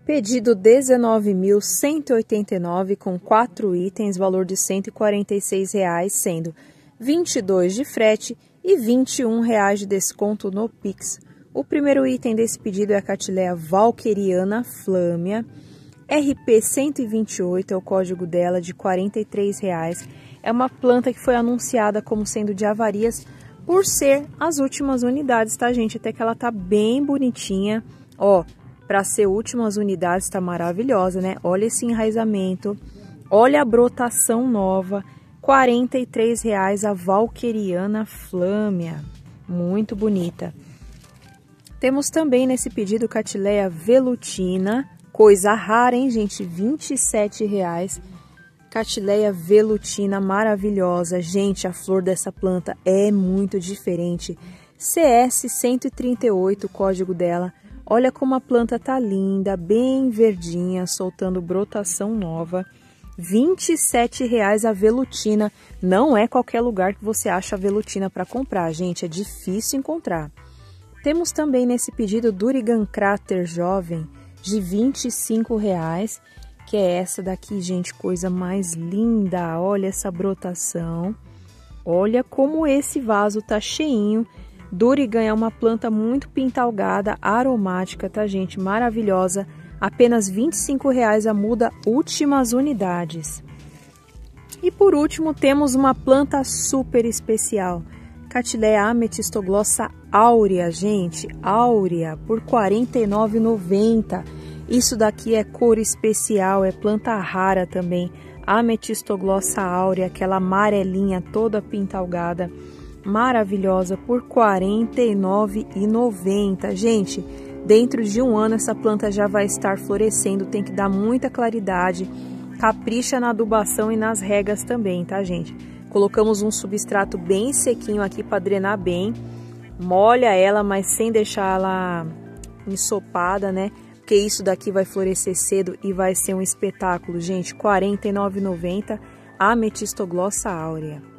Pedido 19.189 com 4 itens, valor de R$ 146,00, sendo 22 de frete e R$ 21,00 de desconto no Pix. O primeiro item desse pedido é a Catileia Valqueriana Flâmea, RP 128 é o código dela, de R$ 43,00. É uma planta que foi anunciada como sendo de avarias por ser as últimas unidades, tá, gente? Até que ela tá bem bonitinha, ó. Para ser últimas unidades, está maravilhosa, né? Olha esse enraizamento, olha a brotação nova, R$ 43,00 a Valqueriana Flâmea, muito bonita. Temos também nesse pedido Catileia Velutina, coisa rara, hein, gente? R$ 27,00. Catileia Velutina maravilhosa, gente, a flor dessa planta é muito diferente. CS 138, o código dela. Olha como a planta tá linda, bem verdinha, soltando brotação nova. R$ 27,00 a velutina. Não é qualquer lugar que você acha a velutina para comprar, gente. É difícil encontrar. Temos também nesse pedido Durigan Crater Jovem, de R$ 25,00. Que é essa daqui, gente, coisa mais linda. Olha essa brotação. Olha como esse vaso tá cheinho. Durigan é uma planta muito pintalgada, aromática, tá, gente? Maravilhosa. Apenas R$ 25,00 a muda, últimas unidades. E por último, temos uma planta super especial. Catileia Ametistoglossa Áurea, gente. Áurea, por R$ 49,90. Isso daqui é cor especial, é planta rara também. Ametistoglossa Áurea, aquela amarelinha toda pintalgada. Maravilhosa, por R$ 49,90. Gente, dentro de um ano essa planta já vai estar florescendo, tem que dar muita claridade, capricha na adubação e nas regas também, tá, gente? Colocamos um substrato bem sequinho aqui para drenar bem, molha ela, mas sem deixar ela ensopada, né? Porque isso daqui vai florescer cedo e vai ser um espetáculo, gente. R$ 49,90, Ametistoglossa Áurea.